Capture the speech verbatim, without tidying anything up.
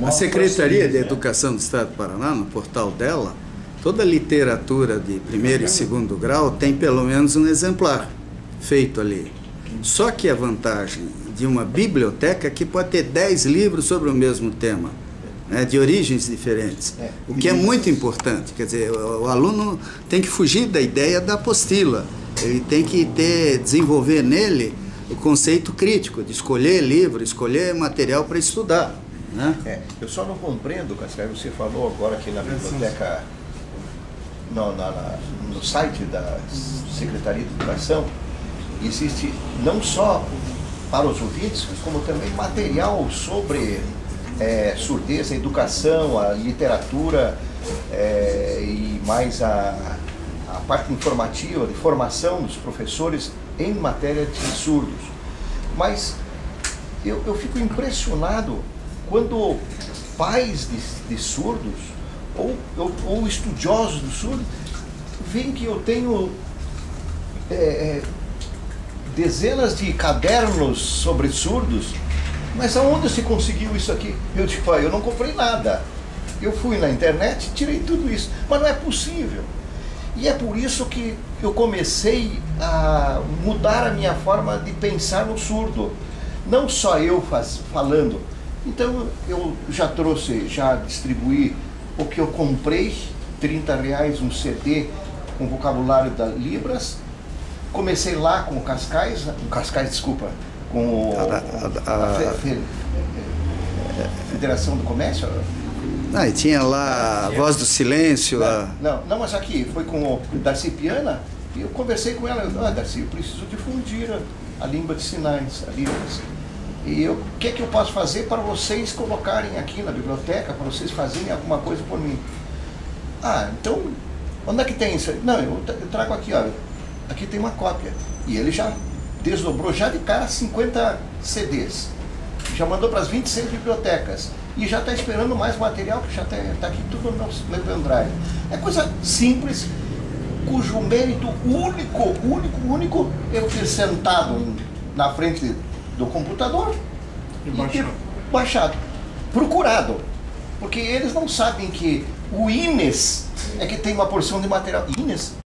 A Secretaria de Educação do Estado do Paraná, no portal dela, toda a literatura de primeiro e segundo grau tem pelo menos um exemplar feito ali. Só que a vantagem de uma biblioteca é que pode ter dez livros sobre o mesmo tema, né, de origens diferentes, o que é muito importante. Quer dizer, o, o aluno tem que fugir da ideia da apostila, ele tem que ter, desenvolver nele o conceito crítico, de escolher livro, escolher material para estudar. Né? É, eu só não compreendo, Cascai, você falou agora que na biblioteca, no, na, na, no site da Secretaria de Educação, existe não só para os ouvintes, como também material sobre é, surdez, a educação, a literatura é, e mais a, a parte informativa, de formação dos professores em matéria de surdos. Mas eu, eu fico impressionado quando pais de, de surdos ou, ou, ou estudiosos do surdo veem que eu tenho é, é, dezenas de cadernos sobre surdos, mas aonde se conseguiu isso aqui? Eu digo, pai, eu não comprei nada. Eu fui na internet e tirei tudo isso, mas não é possível. E é por isso que eu comecei a mudar a minha forma de pensar no surdo. Não só eu faz, falando. Então eu já trouxe, já distribuí o que eu comprei, trinta reais um C D com vocabulário da Libras. Comecei lá com o Cascais, o Cascais, desculpa, com o, a, a, a, a Fe, Federação do Comércio. Ah, e tinha lá a Voz do Silêncio. Não, a... não, não, mas aqui foi com o Darcy Piana e eu conversei com ela. Ah, Darcy, eu preciso difundir a, a língua de sinais, a Libras. E o que é que eu posso fazer para vocês colocarem aqui na biblioteca, para vocês fazerem alguma coisa por mim? Ah, então, onde é que tem isso? Não, eu, eu trago aqui, olha, aqui tem uma cópia. E ele já desdobrou já de cara cinquenta C Ds. Já mandou para as vinte e seis bibliotecas. E já está esperando mais material, que já está tá aqui tudo no meu pendrive. É coisa simples, cujo mérito único, único, único, eu ter sentado na frente do computador e, e ter baixado, procurado. Porque eles não sabem que o Ines é que tem uma porção de material. Ines?